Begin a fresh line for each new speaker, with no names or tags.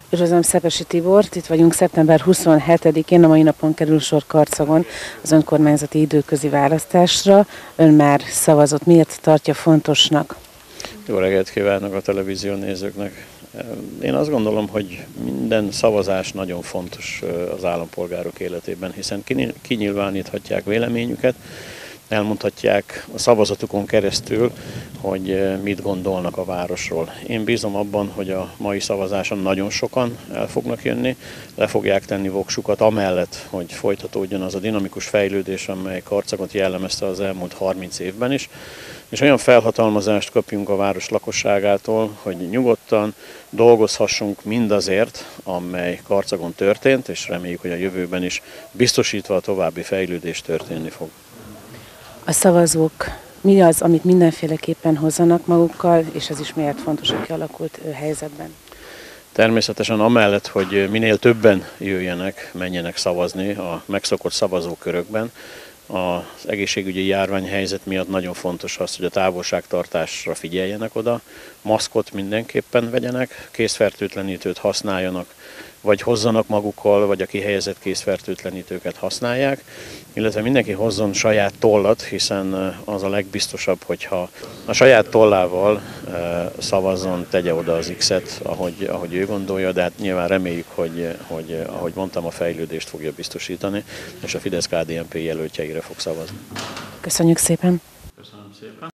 Üdvözlöm Szepesi Tibort, itt vagyunk szeptember 27-én, a mai napon kerül sor Karcagon az önkormányzati időközi választásra. Ön már szavazott, miért tartja fontosnak?
Jó reggelt kívánok a televízió nézőknek! Én azt gondolom, hogy minden szavazás nagyon fontos az állampolgárok életében, hiszen kinyilváníthatják véleményüket, elmondhatják a szavazatukon keresztül, hogy mit gondolnak a városról. Én bízom abban, hogy a mai szavazáson nagyon sokan el fognak jönni, le fogják tenni voksukat amellett, hogy folytatódjon az a dinamikus fejlődés, amely Karcagot jellemezte az elmúlt 30 évben is, és olyan felhatalmazást kapjunk a város lakosságától, hogy nyugodtan dolgozhassunk mindazért, amely Karcagon történt, és reméljük, hogy a jövőben is biztosítva a további fejlődés történni fog.
A szavazók mi az, amit mindenféleképpen hozzanak magukkal, és ez is miért fontos a kialakult helyzetben?
Természetesen amellett, hogy minél többen jöjjenek, menjenek szavazni a megszokott szavazókörökben, az egészségügyi járványhelyzet miatt nagyon fontos az, hogy a távolságtartásra figyeljenek oda, maszkot mindenképpen vegyenek, kézfertőtlenítőt használjanak, vagy hozzanak magukkal, vagy a kihelyezett kézfertőtlenítőket használják, illetve mindenki hozzon saját tollat, hiszen az a legbiztosabb, hogyha a saját tollával szavazzon, tegye oda az X-et, ahogy ő gondolja, de hát nyilván reméljük, hogy ahogy mondtam, a fejlődést fogja biztosítani, és a Fidesz-KDNP jelöltjeire fog szavazni.
Köszönjük szépen!
Köszönöm szépen!